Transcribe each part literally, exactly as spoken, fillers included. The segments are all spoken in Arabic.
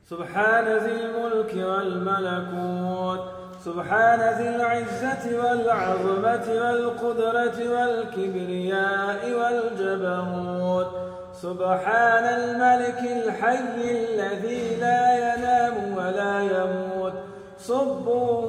سبحان ذي الملك والملكوت سبحان ذي العزة والعظمة والقدرة والكبرياء والجبروت سبحان الملك الحي الذي لا ينام ولا يموت سبوه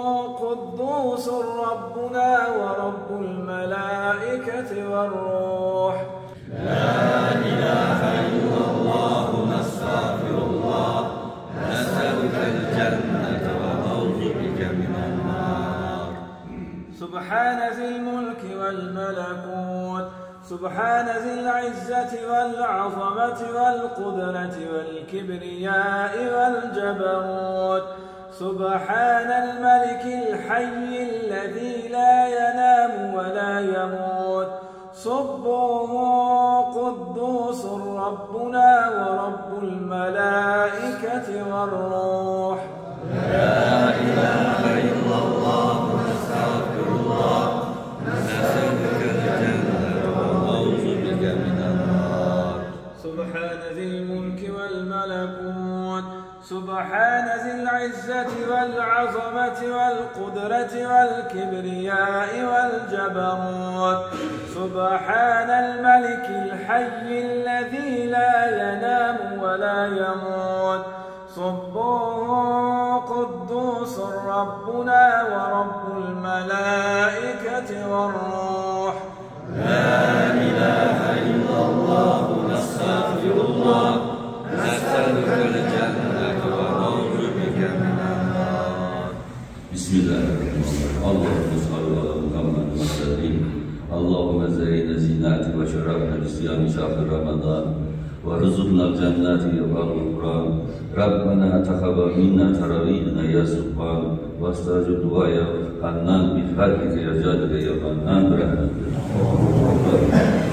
قدوس ربنا ورب الملائكة والروح لا إله إلا الله نستغفر الله نسألك الجنة ونعوذ بك من النار. سبحان ذي الملك والملكوت سبحان ذي العزة والعظمة والقدرة والكبرياء والجبروت سبحان الملك الحي الذي لا ينام ولا يموت سبوه قدوس ربنا ورب الملائكة والروح لا إله إلا الله نستغفر الله نسألك الجنة ونعوذ بك من النار. سبحان ذي الملك والملكوت سبحان ذي العزة والعظمة والقدرة والكبرياء والجبروت سبحان الملك الحي الذي لا ينام ولا يموت سبوه قدوس ربنا ورب الملائكة والروح لا إله إلا الله نستغفر الله نسألك الجنة ونعوذ بك من النار. بسم الله الرحمن الرحيم. اللهم صل على محمد وسلم. اللهم زينا زينات وشرفنا بصيام شهر رمضان وارزقنا الجنات يا رب القرآن. ربنا تقبل منا تراويحنا يا سبحان واستجب دعاء يا حنان بفضلك يا جاد يا منان برحمتك.